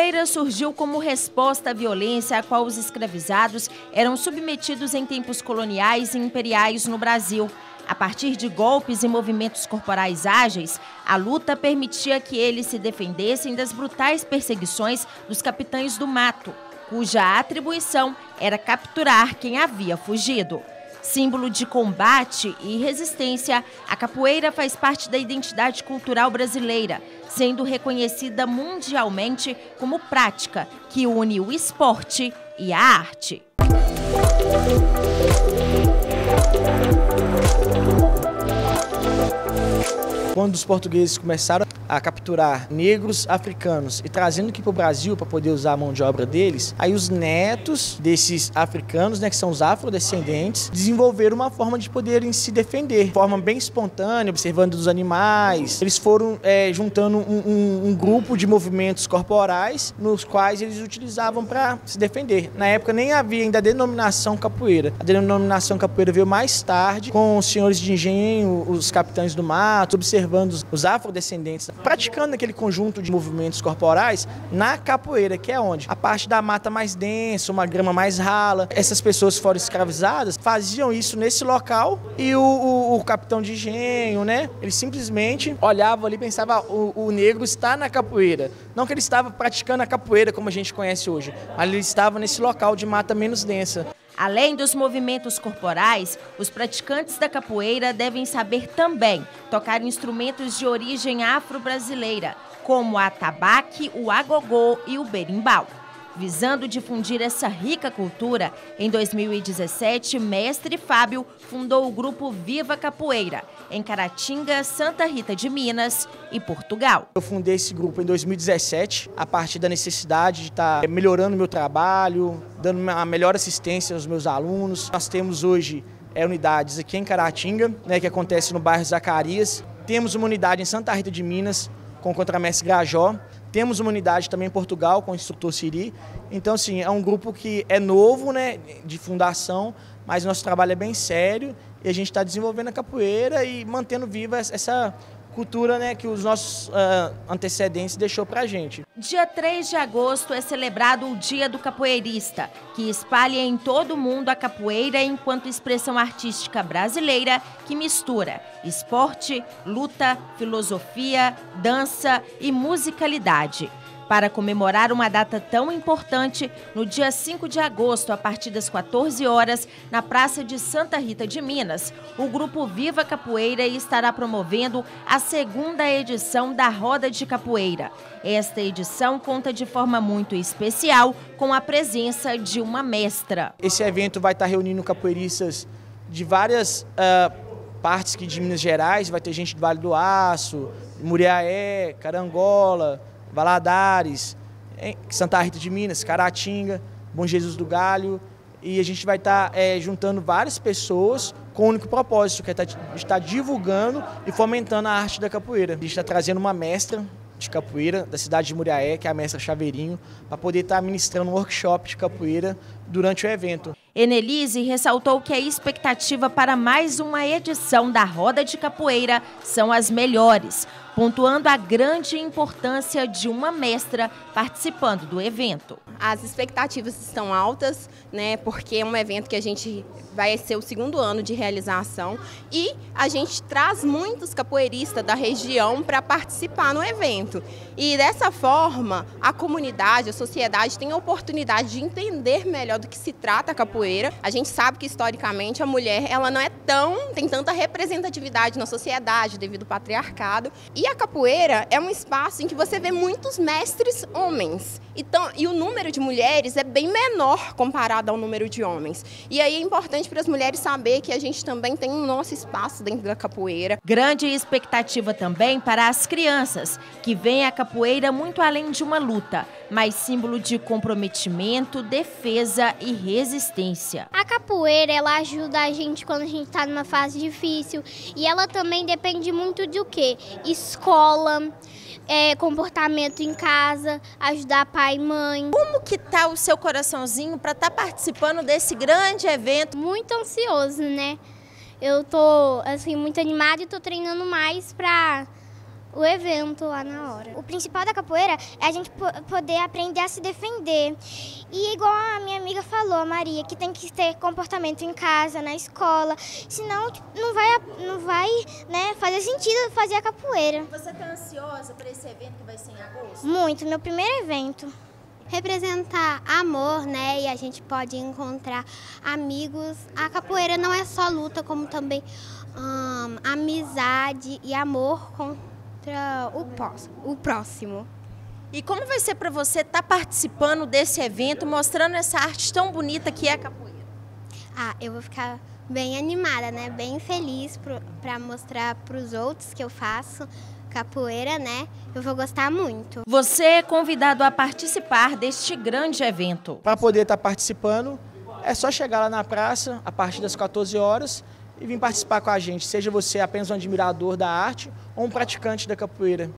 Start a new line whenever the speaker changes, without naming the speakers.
capoeira surgiu como resposta à violência a qual os escravizados eram submetidos em tempos coloniais e imperiais no Brasil. A partir de golpes e movimentos corporais ágeis, a luta permitia que eles se defendessem das brutais perseguições dos capitães do mato, cuja atribuição era capturar quem havia fugido. Símbolo de combate e resistência, a capoeira faz parte da identidade cultural brasileira, sendo reconhecida mundialmente como prática que une o esporte e a arte.
Quando os portugueses começaram a capturar negros africanos e trazendo aqui para o Brasil para poder usar a mão de obra deles, aí os netos desses africanos, que são os afrodescendentes, desenvolveram uma forma de poderem se defender, de forma bem espontânea, observando os animais. Eles foram juntando um grupo de movimentos corporais nos quais eles utilizavam para se defender. Na época nem havia ainda a denominação capoeira. A denominação capoeira veio mais tarde, com os senhores de engenho, os capitães do mato, observando os afrodescendentes, praticando aquele conjunto de movimentos corporais na capoeira, que é onde? A parte da mata mais densa, uma grama mais rala. Essas pessoas que foram escravizadas faziam isso nesse local e o capitão de engenho, ele simplesmente olhava ali e pensava, o negro está na capoeira. Não que ele estava praticando a capoeira como a gente conhece hoje, mas ele estava nesse local de mata menos densa.
Além dos movimentos corporais, os praticantes da capoeira devem saber também tocar instrumentos de origem afro-brasileira, como a atabaque, o agogô e o berimbau. Visando difundir essa rica cultura, em 2017, mestre Fábio fundou o grupo Viva Capoeira, em Caratinga, Santa Rita de Minas e Portugal.
Eu fundei esse grupo em 2017, a partir da necessidade de estar melhorando o meu trabalho, dando uma melhor assistência aos meus alunos. Nós temos hoje unidades aqui em Caratinga, que acontece no bairro Zacarias. Temos uma unidade em Santa Rita de Minas, com o contramestre Grajó. Temos uma unidade também em Portugal, com o instrutor Siri. Então, assim, é um grupo que é novo, de fundação, mas nosso trabalho é bem sério e a gente está desenvolvendo a capoeira e mantendo viva essa cultura que os nossos antecedentes deixou pra gente.
Dia 3 de agosto é celebrado o Dia do Capoeirista, que espalha em todo o mundo a capoeira enquanto expressão artística brasileira que mistura esporte, luta, filosofia, dança e musicalidade. Para comemorar uma data tão importante, no dia 5 de agosto, a partir das 14 horas, na Praça de Santa Rita de Minas, o grupo Viva Capoeira estará promovendo a segunda edição da Roda de Capoeira. Esta edição conta de forma muito especial com a presença de uma mestra.
Esse evento vai estar reunindo capoeiristas de várias partes aqui de Minas Gerais, vai ter gente do Vale do Aço, Muriaé, Carangola, Valadares, Santa Rita de Minas, Caratinga, Bom Jesus do Galho, e a gente vai estar juntando várias pessoas com o único propósito, que é estar divulgando e fomentando a arte da capoeira. A gente está trazendo uma mestra de capoeira da cidade de Muriaé, que é a mestra Chaveirinho, para poder estar ministrando um workshop de capoeira durante o evento.
Enelise ressaltou que a expectativa para mais uma edição da Roda de Capoeira são as melhores, pontuando a grande importância de uma mestra participando do evento.
As expectativas estão altas, porque é um evento que a gente vai ser o segundo ano de realização e a gente traz muitos capoeiristas da região para participar no evento. E dessa forma, a comunidade, a sociedade tem a oportunidade de entender melhor do que se trata a capoeira. A gente sabe que historicamente a mulher ela não tem tanta representatividade na sociedade devido ao patriarcado. E a capoeira é um espaço em que você vê muitos mestres homens. Então, e o número de mulheres é bem menor comparado ao número de homens. E aí é importante para as mulheres saber que a gente também tem o nosso espaço dentro da capoeira.
Grande expectativa também para as crianças, que veem a capoeira muito além de uma luta, mas símbolo de comprometimento, defesa e resistência.
A capoeira, ela ajuda a gente quando a gente está numa fase difícil e ela também depende muito de o quê? Escola, comportamento em casa, ajudar pai e mãe.
Como que tá o seu coraçãozinho para estar participando desse grande evento?
Muito ansioso, Eu tô assim muito animada e tô treinando mais para o evento lá na hora. O principal da capoeira é a gente poder aprender a se defender. E igual a minha amiga falou, a Maria, que tem que ter comportamento em casa, na escola, senão não vai né, fazer sentido fazer a capoeira.
Você está ansiosa para esse evento que vai ser em agosto?
Muito, meu primeiro evento.
Representar amor, né? E a gente pode encontrar amigos. A capoeira não é só luta, como também amizade e amor contra o próximo.
E como vai ser para você estar participando desse evento, mostrando essa arte tão bonita que é a capoeira?
Eu vou ficar bem animada, né? Bem feliz para mostrar para os outros que eu faço capoeira, né? Eu vou gostar muito.
Você é convidado a participar deste grande evento.
Para poder estar participando, é só chegar lá na praça a partir das 14 horas e vir participar com a gente, seja você apenas um admirador da arte ou um praticante da capoeira.